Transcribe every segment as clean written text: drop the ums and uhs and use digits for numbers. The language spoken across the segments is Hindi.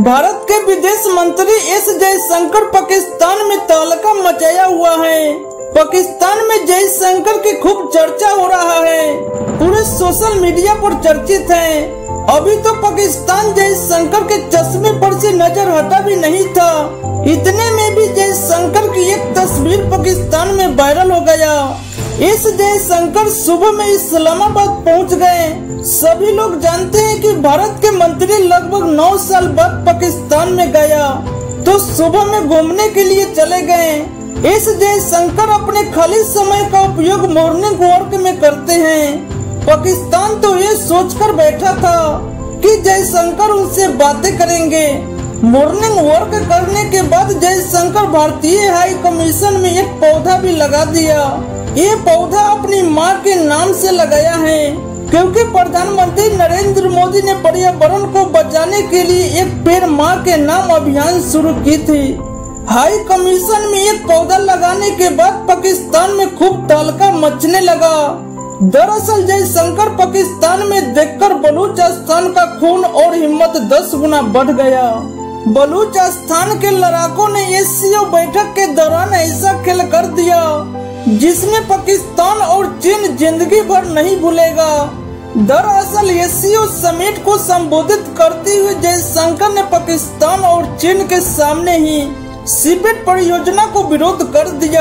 भारत के विदेश मंत्री एस जयशंकर पाकिस्तान में तहलका मचाया हुआ है। पाकिस्तान में जयशंकर की खूब चर्चा हो रहा है, पूरे सोशल मीडिया पर चर्चित है। अभी तो पाकिस्तान जयशंकर के चश्मे पर से नजर हटा भी नहीं था, इतने में भी जयशंकर की एक तस्वीर पाकिस्तान में वायरल हो गया। इस जयशंकर सुबह में इस्लामाबाद पहुंच गए। सभी लोग जानते हैं कि भारत के मंत्री लगभग 9 साल बाद पाकिस्तान में गया तो सुबह में घूमने के लिए चले गए। इस जयशंकर अपने खाली समय का उपयोग मॉर्निंग वॉक में करते हैं। पाकिस्तान तो ये सोचकर बैठा था कि जयशंकर उनसे बातें करेंगे। मॉर्निंग वॉक करने के बाद जयशंकर भारतीय हाई कमीशन में एक पौधा भी लगा दिया। ये पौधा अपनी मां के नाम से लगाया है, क्योंकि प्रधानमंत्री नरेंद्र मोदी ने पर्यावरण को बचाने के लिए एक पेड़ मां के नाम अभियान शुरू की थी। हाई कमीशन में एक पौधा लगाने के बाद पाकिस्तान में खूब तहलका मचने लगा। दरअसल जयशंकर पाकिस्तान में देखकर बलूचिस्तान का खून और हिम्मत 10 गुना बढ़ गया। बलूचिस्तान के लड़ाकों ने एससीओ बैठक के दौरान ऐसा खेल कर दिया जिसमें पाकिस्तान और चीन जिंदगी भर नहीं भूलेगा। दरअसल एससीओ समिट को संबोधित करते हुए जयशंकर ने पाकिस्तान और चीन के सामने ही सीपेट परियोजना को विरोध कर दिया।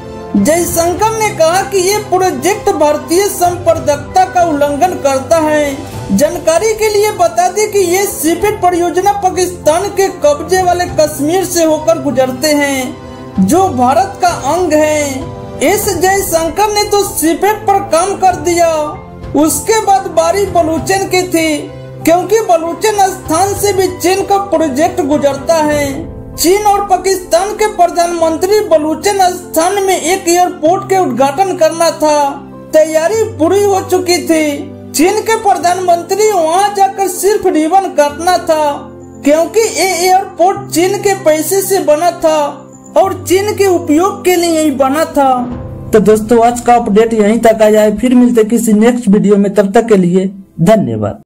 जयशंकर ने कहा कि ये प्रोजेक्ट भारतीय संप्रभुता का उल्लंघन करता है। जानकारी के लिए बता दें कि ये सीपेट परियोजना पाकिस्तान के कब्जे वाले कश्मीर से होकर गुजरते हैं, जो भारत का अंग है। इस जयशंकर ने तो सीपेट पर काम कर दिया। उसके बाद बारी बलूचिस्तान की थी, क्योंकि बलूचिस्तान से भी चीन का प्रोजेक्ट गुजरता है। चीन और पाकिस्तान के प्रधानमंत्री बलूचिस्तान में एक एयरपोर्ट के उद्घाटन करना था, तैयारी पूरी हो चुकी थी। चीन के प्रधानमंत्री वहां जाकर सिर्फ रिबन काटना था, क्योंकि ये एयरपोर्ट चीन के पैसे से बना था और चीन के उपयोग के लिए ही बना था। तो दोस्तों आज का अपडेट यहीं तक आया है, फिर मिलते किसी नेक्स्ट वीडियो में, तब तक के लिए धन्यवाद।